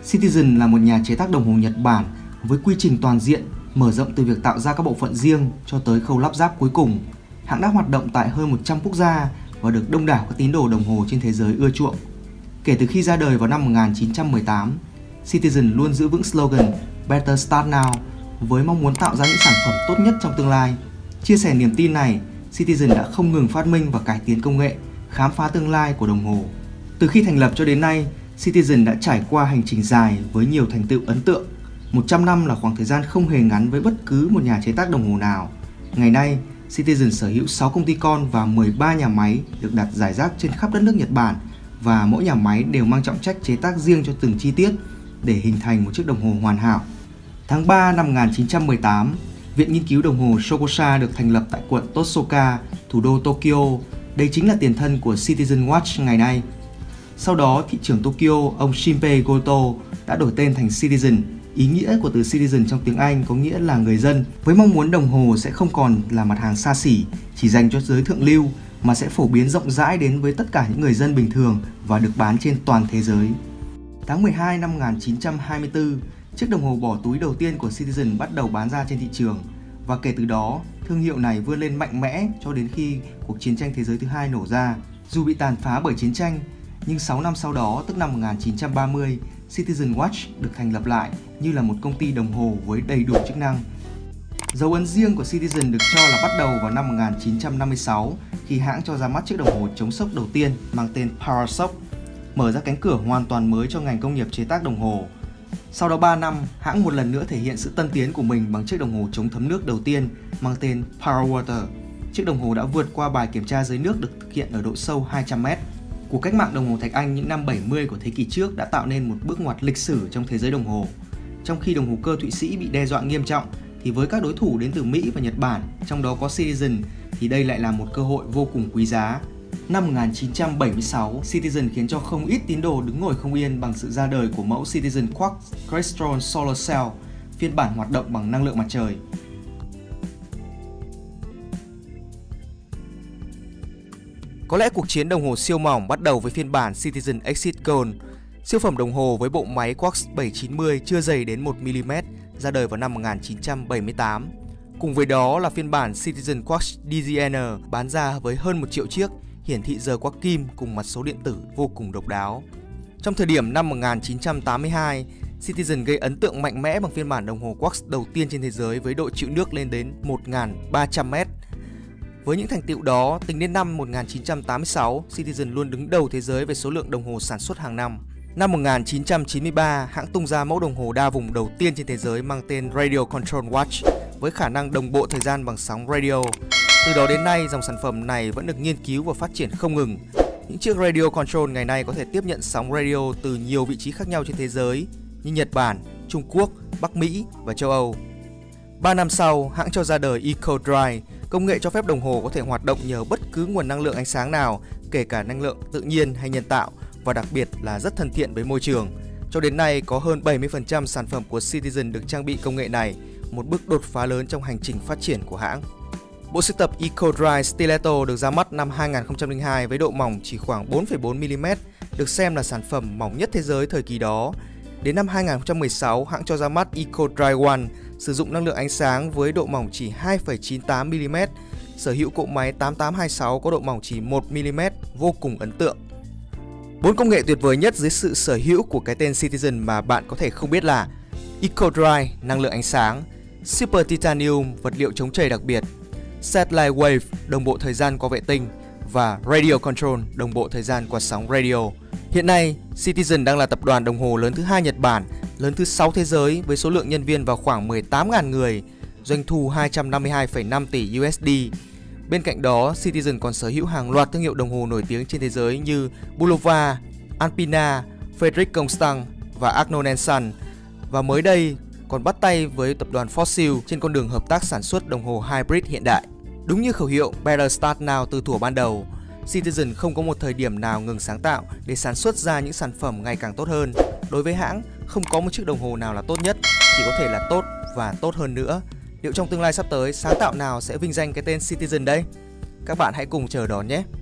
Citizen là một nhà chế tác đồng hồ Nhật Bản với quy trình toàn diện, mở rộng từ việc tạo ra các bộ phận riêng cho tới khâu lắp ráp cuối cùng. Hãng đã hoạt động tại hơn 100 quốc gia và được đông đảo các tín đồ đồng hồ trên thế giới ưa chuộng. Kể từ khi ra đời vào năm 1918, Citizen luôn giữ vững slogan Better Start Now với mong muốn tạo ra những sản phẩm tốt nhất trong tương lai. Chia sẻ niềm tin này, Citizen đã không ngừng phát minh và cải tiến công nghệ, khám phá tương lai của đồng hồ. Từ khi thành lập cho đến nay, Citizen đã trải qua hành trình dài với nhiều thành tựu ấn tượng. 100 năm là khoảng thời gian không hề ngắn với bất cứ một nhà chế tác đồng hồ nào. Ngày nay, Citizen sở hữu 6 công ty con và 13 nhà máy được đặt rải rác trên khắp đất nước Nhật Bản, và mỗi nhà máy đều mang trọng trách chế tác riêng cho từng chi tiết để hình thành một chiếc đồng hồ hoàn hảo. Tháng 3 năm 1918, Viện Nghiên cứu Đồng hồ Shokosha được thành lập tại quận Tosoka, thủ đô Tokyo. Đây chính là tiền thân của Citizen Watch ngày nay. Sau đó, thị trưởng Tokyo, ông Shinpei Goto đã đổi tên thành Citizen. Ý nghĩa của từ Citizen trong tiếng Anh có nghĩa là người dân, với mong muốn đồng hồ sẽ không còn là mặt hàng xa xỉ, chỉ dành cho giới thượng lưu, mà sẽ phổ biến rộng rãi đến với tất cả những người dân bình thường và được bán trên toàn thế giới. Tháng 12 năm 1924, chiếc đồng hồ bỏ túi đầu tiên của Citizen bắt đầu bán ra trên thị trường, và kể từ đó, thương hiệu này vươn lên mạnh mẽ cho đến khi cuộc chiến tranh thế giới thứ hai nổ ra. Dù bị tàn phá bởi chiến tranh, nhưng 6 năm sau đó, tức năm 1930, Citizen Watch được thành lập lại như là một công ty đồng hồ với đầy đủ chức năng. Dấu ấn riêng của Citizen được cho là bắt đầu vào năm 1956 khi hãng cho ra mắt chiếc đồng hồ chống sốc đầu tiên mang tên PowerShock, mở ra cánh cửa hoàn toàn mới cho ngành công nghiệp chế tác đồng hồ. Sau đó 3 năm, hãng một lần nữa thể hiện sự tân tiến của mình bằng chiếc đồng hồ chống thấm nước đầu tiên mang tên PowerWater. Chiếc đồng hồ đã vượt qua bài kiểm tra dưới nước được thực hiện ở độ sâu 200m. Cuộc cách mạng đồng hồ thạch Anh những năm 70 của thế kỷ trước đã tạo nên một bước ngoặt lịch sử trong thế giới đồng hồ. Trong khi đồng hồ cơ Thụy Sĩ bị đe dọa nghiêm trọng, thì với các đối thủ đến từ Mỹ và Nhật Bản, trong đó có Citizen, thì đây lại là một cơ hội vô cùng quý giá. Năm 1976, Citizen khiến cho không ít tín đồ đứng ngồi không yên bằng sự ra đời của mẫu Citizen Quartz Crystron Solar Cell, phiên bản hoạt động bằng năng lượng mặt trời. Có lẽ cuộc chiến đồng hồ siêu mỏng bắt đầu với phiên bản Citizen Exit Gold, siêu phẩm đồng hồ với bộ máy Quartz 790 chưa dày đến 1mm, ra đời vào năm 1978. Cùng với đó là phiên bản Citizen Quartz DZN bán ra với hơn 1 triệu chiếc, hiển thị giờ quartz kim cùng mặt số điện tử vô cùng độc đáo. Trong thời điểm năm 1982, Citizen gây ấn tượng mạnh mẽ bằng phiên bản đồng hồ Quartz đầu tiên trên thế giới với độ chịu nước lên đến 1.300m. Với những thành tựu đó, tính đến năm 1986, Citizen luôn đứng đầu thế giới về số lượng đồng hồ sản xuất hàng năm. Năm 1993, hãng tung ra mẫu đồng hồ đa vùng đầu tiên trên thế giới mang tên Radio Control Watch với khả năng đồng bộ thời gian bằng sóng radio. Từ đó đến nay, dòng sản phẩm này vẫn được nghiên cứu và phát triển không ngừng. Những chiếc Radio Control ngày nay có thể tiếp nhận sóng radio từ nhiều vị trí khác nhau trên thế giới như Nhật Bản, Trung Quốc, Bắc Mỹ và châu Âu. 3 năm sau, hãng cho ra đời EcoDry, công nghệ cho phép đồng hồ có thể hoạt động nhờ bất cứ nguồn năng lượng ánh sáng nào, kể cả năng lượng tự nhiên hay nhân tạo, và đặc biệt là rất thân thiện với môi trường. Cho đến nay, có hơn 70% sản phẩm của Citizen được trang bị công nghệ này, một bước đột phá lớn trong hành trình phát triển của hãng. Bộ sưu tập EcoDry Stiletto được ra mắt năm 2002 với độ mỏng chỉ khoảng 4,4mm, được xem là sản phẩm mỏng nhất thế giới thời kỳ đó. Đến năm 2016, hãng cho ra mắt EcoDry One, sử dụng năng lượng ánh sáng với độ mỏng chỉ 2,98mm, sở hữu cỗ máy 8826 có độ mỏng chỉ 1mm, vô cùng ấn tượng. 4 công nghệ tuyệt vời nhất dưới sự sở hữu của cái tên Citizen mà bạn có thể không biết là EcoDry, năng lượng ánh sáng, Super Titanium, vật liệu chống trầy đặc biệt, Satellite Wave, đồng bộ thời gian qua vệ tinh, và Radio Control, đồng bộ thời gian qua sóng radio. Hiện nay, Citizen đang là tập đoàn đồng hồ lớn thứ 2 Nhật Bản, lớn thứ 6 thế giới với số lượng nhân viên vào khoảng 18.000 người, doanh thu 252,5 tỷ USD. Bên cạnh đó, Citizen còn sở hữu hàng loạt thương hiệu đồng hồ nổi tiếng trên thế giới như Bulova, Alpina, Frederick Constant và Agnon & Son. Và mới đây, còn bắt tay với tập đoàn Fossil trên con đường hợp tác sản xuất đồng hồ hybrid hiện đại. Đúng như khẩu hiệu Better Start Now từ thuở ban đầu, Citizen không có một thời điểm nào ngừng sáng tạo để sản xuất ra những sản phẩm ngày càng tốt hơn. Đối với hãng, không có một chiếc đồng hồ nào là tốt nhất, chỉ có thể là tốt và tốt hơn nữa. Liệu trong tương lai sắp tới, sáng tạo nào sẽ vinh danh cái tên Citizen đây? Các bạn hãy cùng chờ đón nhé!